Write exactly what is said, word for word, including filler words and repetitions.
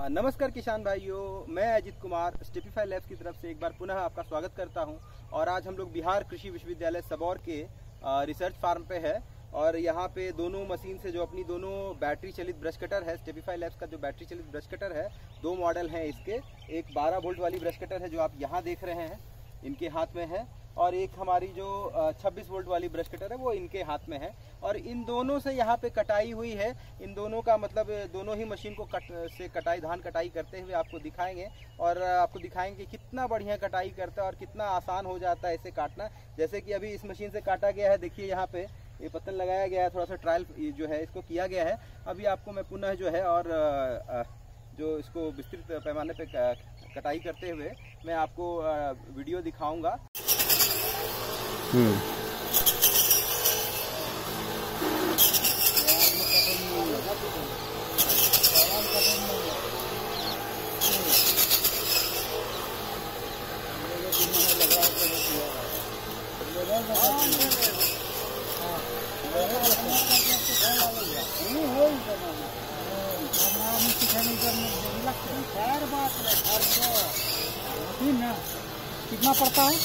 नमस्कार किसान भाइयों, मैं अजित कुमार स्टेपिफाई लैब्स की तरफ से एक बार पुनः आपका स्वागत करता हूं। और आज हम लोग बिहार कृषि विश्वविद्यालय सबौर के रिसर्च फार्म पे है। और यहाँ पे दोनों मशीन से जो अपनी दोनों बैटरी चलित ब्रश कटर है, स्टेपिफाई लैब्स का जो बैटरी चलित ब्रश कटर है, दो मॉडल हैं इसके। एक बारह वोल्ट वाली ब्रश कटर है जो आप यहाँ देख रहे हैं, इनके हाथ में है, और एक हमारी जो छब्बीस वोल्ट वाली ब्रश कटर है वो इनके हाथ में है। और इन दोनों से यहाँ पे कटाई हुई है। इन दोनों का मतलब दोनों ही मशीन को कट से कटाई धान कटाई करते हुए आपको दिखाएंगे और आपको दिखाएंगे कितना बढ़िया कटाई करता है और कितना आसान हो जाता है इसे काटना। जैसे कि अभी इस मशीन से काटा गया है, देखिए यहाँ पे ये पत्तन लगाया गया है, थोड़ा सा ट्रायल जो है इसको किया गया है। अभी आपको मैं पुनः जो है और जो इसको विस्तृत पैमाने पे कटाई करते हुए मैं आपको वीडियो दिखाऊंगा। हम्म कितना पड़ता है?